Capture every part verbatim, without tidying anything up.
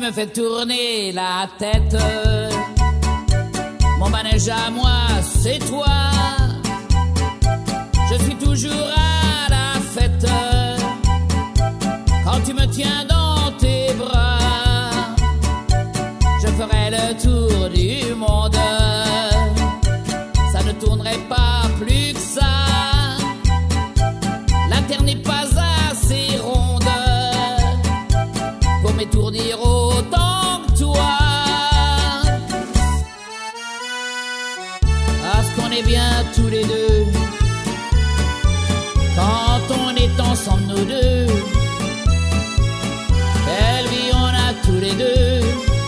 me fais tourner la tête. Mon manège à moi, c'est toi. Je suis toujours à la fête quand tu me tiens dans tes bras. Je ferai le tour du monde, ça ne tournerait pas plus que ça. La terre n'est pas assez ronde pour m'étourdir autant que toi. Parce qu'on est bien tous les deux quand on est ensemble nous deux. Quelle vie on a tous les deux.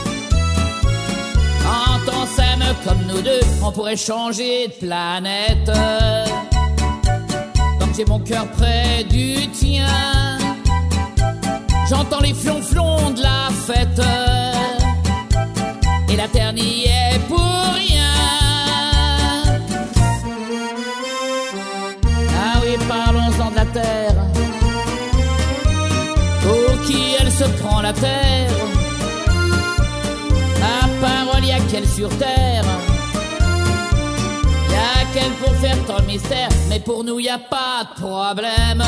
Quand on s'aime comme nous deux, on pourrait changer de planète. Comme j'ai mon cœur près du tien, j'entends les flonflons de la fête, et la terre n'y est pour rien. Ah oui, parlons-en de la terre. Pour qui elle se prend la terre? À parole, y'a qu'elle sur terre. Y'a qu'elle pour faire tant de mystère. Mais pour nous, y'a pas de problème,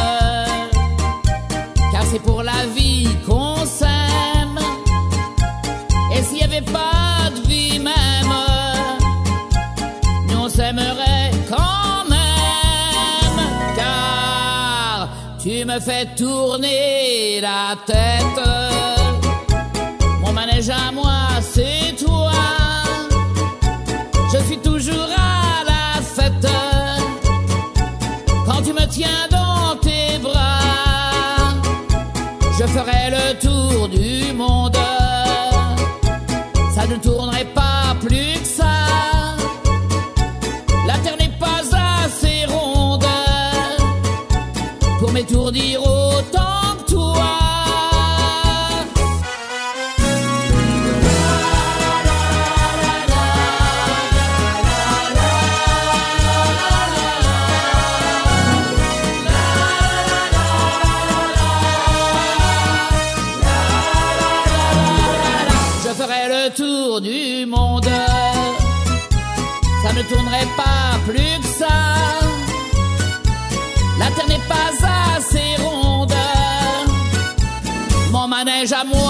car c'est pour la vie qu'on s'aime. Et s'il y avait pas de vie même, nous on s'aimerait quand même. Car tu me fais tourner la tête. Mon manège à moi, c'est toi. Je suis toujours à la fête quand tu me tiens dans tes bras. Je ferai le tour du monde, ça ne tournerait pas plus que ça. La terre n'est pas assez ronde pour m'étourdir autant que toi. Je ferai le tour du monde, ça ne tournerait pas plus que ça. La terre n'est pas assez ronde, mon manège à moi